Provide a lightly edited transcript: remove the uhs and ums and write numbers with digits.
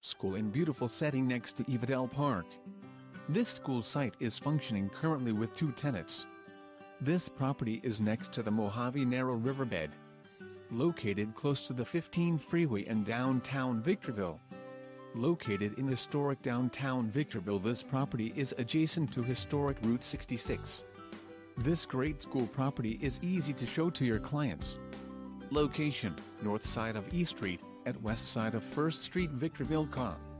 school in beautiful setting next to Eva Dell Park. This school site is functioning currently with 2 tenets. This property is next to the Mojave Narrow Riverbed, located close to the 15 freeway in downtown Victorville. Located in historic downtown Victorville, this property is adjacent to historic Route 66. This great school property is easy to show to your clients. Location: north side of E Street, at west side of 1st Street Victorville, CA.